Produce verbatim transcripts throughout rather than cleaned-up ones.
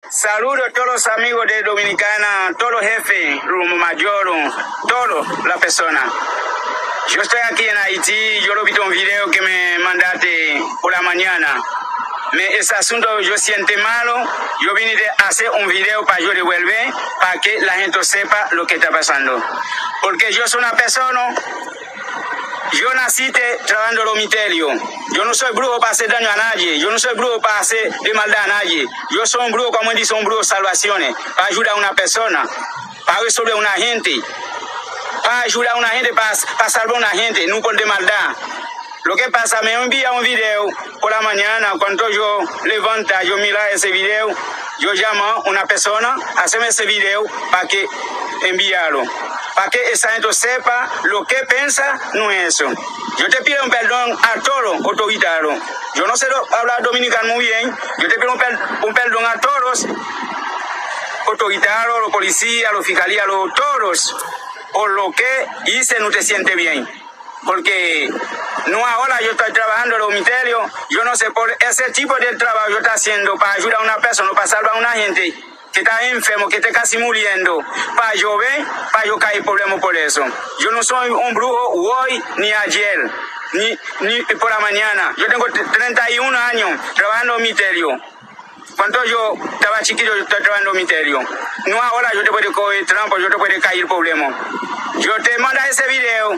Saludos a todos los amigos de Dominicana, todos los jefes, los mayores, todas las personas. Yo estoy aquí en Haití, yo lo vi en un video que me mandaste por la mañana. Me, ese asunto yo siento malo, yo vine a hacer un video para yo devolver, para que la gente sepa lo que está pasando. Porque yo soy una persona, yo nací trabajando los misterios. Yo no soy brujo para hacer daño a nadie, yo no soy brujo para hacer de maldad a nadie. Yo soy un brujo, como dice, un brujo de salvaciones, para ayudar a una persona, para resolver a una gente, para ayudar a una gente, para, para salvar a una gente, no por de maldad. Lo que pasa, me envía un video por la mañana, cuando yo levanta, yo mira ese video, yo llamo a una persona, haceme ese video para que enviarlo, para que esa gente sepa lo que piensa, no es eso. Yo te pido un perdón a todos los autoritarios. Yo no sé hablar dominicano muy bien, yo te pido un, per un perdón a todos, autoritarios, los policías, los fiscalías, los todos, por lo que hice no te siente bien. Porque no ahora yo estoy trabajando en los misterios, yo no sé por ese tipo de trabajo yo estoy haciendo para ayudar a una persona, para salvar a una gente que está enfermo, que está casi muriendo, para yo ver, para yo caer problemas por eso. Yo no soy un brujo hoy ni ayer, ni, ni por la mañana. Yo tengo treinta y un años trabajando en misterio. Cuando yo estaba chiquito yo estoy trabajando en misterio. No ahora yo te puedo coger trampa, yo te puedo caer problemas. Yo te mando ese video.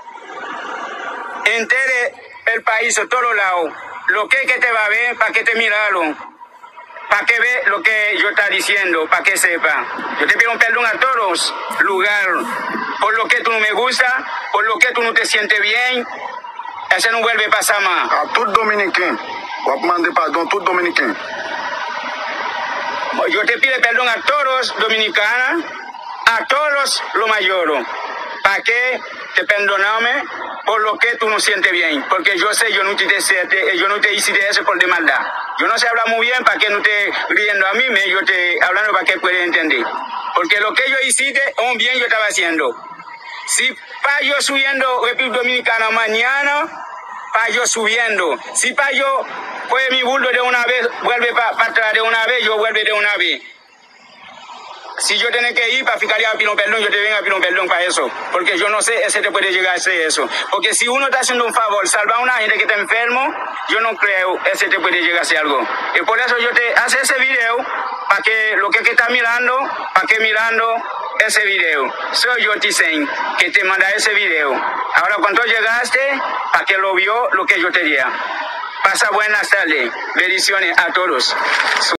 Entere el país a todos lados, lo que, que te va a ver, para que te mirarlo, para que ve lo que yo está diciendo, para que sepa. Yo te pido un perdón a todos lugares, por lo que tú no me gusta, por lo que tú no te sientes bien, eso no vuelve a pasar más. A tout dominicain, voy a demander pardon a tout dominicain. Yo te pido perdón a todos dominicanos, a todos los mayores, para que te perdoname por lo que tú no sientes bien, porque yo sé, yo no te, yo no te hice eso por de maldad. Yo no sé hablar muy bien para que no te riendo a mí, me, yo te hablando para que puedas entender. Porque lo que yo hiciste, un bien yo estaba haciendo. Si para yo subiendo República Dominicana mañana, para yo subiendo. Si para yo, pues mi bulto de una vez, vuelve para pa atrás de una vez, yo vuelve de una vez. Si yo tengo que ir para fiscalía a pedir perdón, yo te vengo a pedir perdón para eso. Porque yo no sé, ese te puede llegar a hacer eso. Porque si uno está haciendo un favor, salvar a una gente que está enfermo, yo no creo, ese te puede llegar a hacer algo. Y por eso yo te hace ese video, para que lo que, que está mirando, para que mirando ese video. Soy yo, Tisen, que te manda ese video. Ahora cuando llegaste, para que lo vio lo que yo te diga. Pasa buenas tardes. Bendiciones a todos.